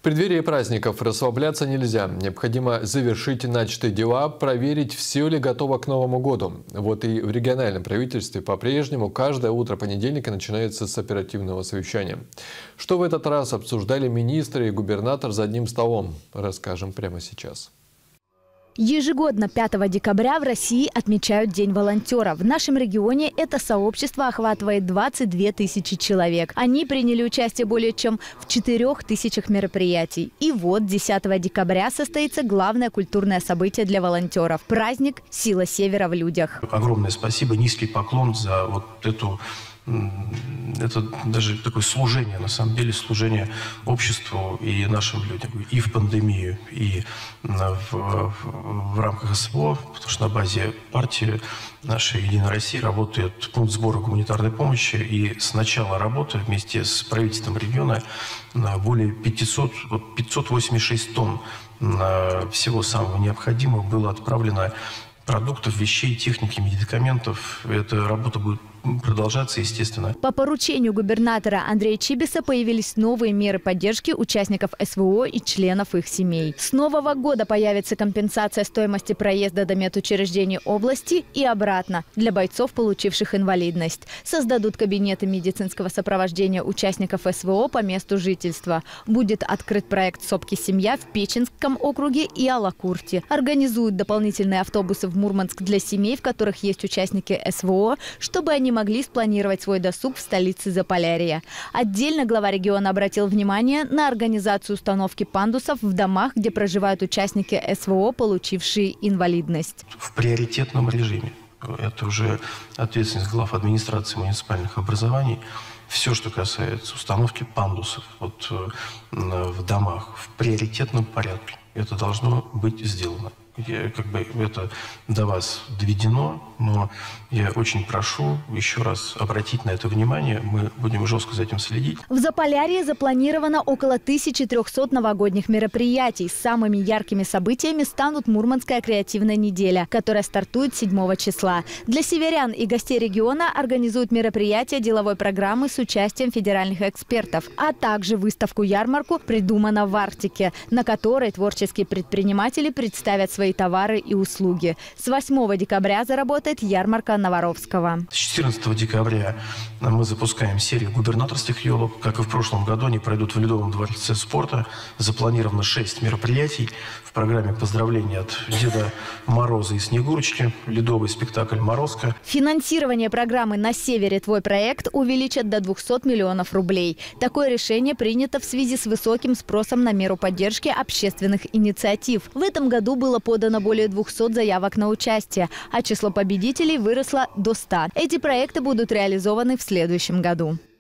преддверии праздников расслабляться нельзя. Необходимо завершить начатые дела, проверить, все ли готово к Новому году. Вот и в региональном правительстве по-прежнему каждое утро понедельника начинается с оперативного совещания. Что в этот раз обсуждали министры и губернатор за одним столом, расскажем прямо сейчас. Ежегодно 5 декабря в России отмечают День волонтера. В нашем регионе это сообщество охватывает 22 тысячи человек. Они приняли участие более чем в 4000 мероприятий. И вот 10 декабря состоится главное культурное событие для волонтеров – праздник «Сила Севера в людях». Огромное спасибо, низкий поклон за вот эту... Это даже такое служение, на самом деле, служение обществу и нашим людям. И в пандемию, и в рамках СВО, потому что на базе партии нашей «Единой России» работает пункт сбора гуманитарной помощи. И с начала работы вместе с правительством региона более 586 тонн всего самого необходимого было отправлено продуктов, вещей, техники, медикаментов. Эта работа будет продолжаться, естественно. По поручению губернатора Андрея Чибиса появились новые меры поддержки участников СВО и членов их семей. С нового года появится компенсация стоимости проезда до медучреждений области и обратно для бойцов, получивших инвалидность. Создадут кабинеты медицинского сопровождения участников СВО по месту жительства. Будет открыт проект «Сопки семья» в Печенском округе и Алакурте. Организуют дополнительные автобусы в Мурманск для семей, в которых есть участники СВО, чтобы они могли спланировать свой досуг в столице Заполярья. Отдельно глава региона обратил внимание на организацию установки пандусов в домах, где проживают участники СВО, получившие инвалидность. В приоритетном режиме. Это уже ответственность глав администрации муниципальных образований. Все, что касается установки пандусов в домах, в приоритетном порядке, это должно быть сделано. Это до вас доведено, но я очень прошу еще раз обратить на это внимание. Мы будем жестко за этим следить. В Заполярье запланировано около 1300 новогодних мероприятий. Самыми яркими событиями станут Мурманская креативная неделя, которая стартует 7 числа. Для северян и гостей региона организуют мероприятия деловой программы с участием федеральных экспертов, а также выставку-ярмарку «Придумано в Арктике», на которой творческие предприниматели представят свои товары и услуги. С 8 декабря заработает ярмарка Новоровского. С 14 декабря мы запускаем серию губернаторских елок. Как и в прошлом году, они пройдут в Ледовом дворце спорта. Запланировано 6 мероприятий. В программе поздравления от Деда Мороза и Снегурочки, ледовый спектакль «Морозко». Финансирование программы «На севере твой проект» увеличат до 200 миллионов рублей. Такое решение принято в связи с высоким спросом на меру поддержки общественных инициатив. В этом году было подано более 200 заявок на участие, а число победителей выросло до 100. Эти проекты будут реализованы в следующем году.